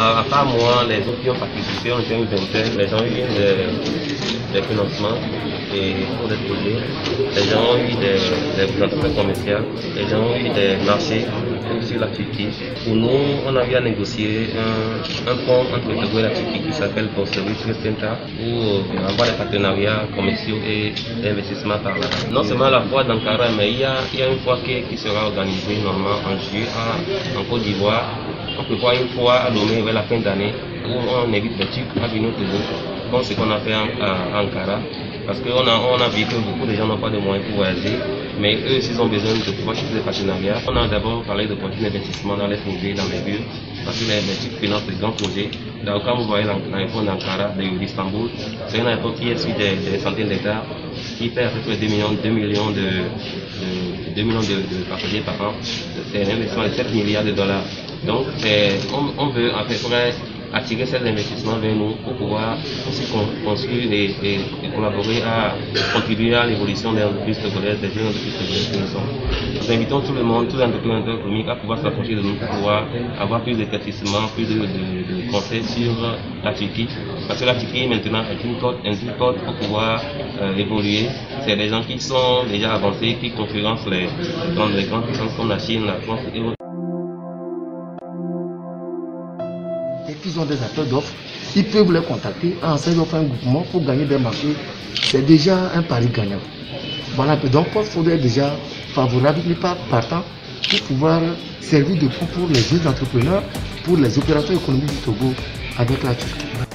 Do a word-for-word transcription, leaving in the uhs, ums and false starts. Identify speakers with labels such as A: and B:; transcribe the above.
A: À part moi, les autres qui ont participé ont été une vingtaine. Les gens ont eu des, des financements et pour des projets. Les gens ont eu des, des entreprises commerciales. Les gens ont eu des marchés sur la Turquie. Pour nous, on a eu à négocier un, un pont entre le Togo et la Turquie qui s'appelle Borsari Center pour avoir des partenariats commerciaux et d'investissement par là. Non seulement la fois d'Ankara, mais il y, a, il y a une fois qui, qui sera organisée normalement en juillet en, en Côte d'Ivoire. On peut voir une fois à Lomé vers la fin d'année où on évite les Turcs à venir au Togo, comme ce qu'on a fait à Ankara. Parce qu'on a, on a vu que beaucoup de gens n'ont pas de moyens pour voyager, mais eux aussi ont besoin de pouvoir chercher des partenariats. On a d'abord parlé de projets d'investissement dans les projets, dans les villes, parce que les, les Turcs financent des grands projets. Donc, quand vous voyez l'aéroport d'Ankara, d'Istanbul, c'est un aéroport qui est sur des, des centaines d'hectares, qui fait à peu près deux millions, deux millions de, de, deux millions de, de passagers par an. C'est un investissement de sept milliards de dollars. Donc, on, on veut à peu près attirer ces investissements vers nous pour pouvoir aussi construire et, et, et collaborer à contribuer à l'évolution des entreprises togolaises, des jeunes entreprises togolaises que nous sommes. Nous invitons tout le monde, tous les entrepreneurs économiques à pouvoir s'approcher de nous pour pouvoir avoir plus d'éclaircissement, plus de, de, de conseils sur la Turquie. Parce que la Turquie maintenant est une côte, une côte pour pouvoir euh, évoluer. C'est des gens qui sont déjà avancés, qui concurrencent les, dans les grandes puissances comme la Chine, la France et autres.
B: Et qu'ils ont des appels d'offres, ils peuvent les contacter, enseignent un groupement pour gagner des marchés. C'est déjà un pari gagnant. Voilà, donc il faudrait déjà favorable, mais pas partant, pour pouvoir servir de pont pour les jeunes entrepreneurs, pour les opérateurs économiques du Togo avec la Turquie.